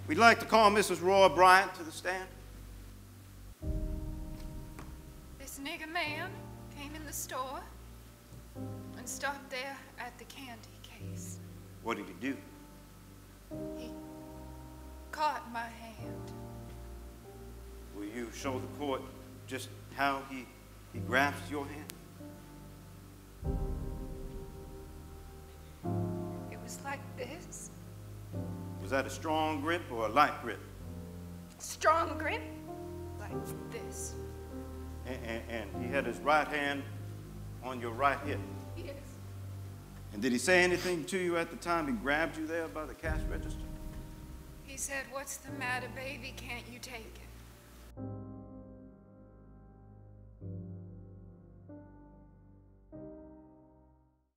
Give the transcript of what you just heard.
We'd like to call Mrs. Roy Bryant to the stand. This nigger man came in the store and stopped there at the candy case. What did he do? He caught my hand. Will you show the court just how he grasped your hand? It was like this. Was that a strong grip or a light grip? Strong grip, like this. And he had his right hand on your right hip? Yes. And did he say anything to you at the time he grabbed you there by the cash register? He said, "What's the matter, baby? Can't you take it?"